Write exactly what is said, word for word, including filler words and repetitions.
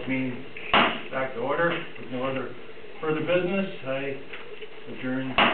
meeting back to order. With no other further business, I adjourn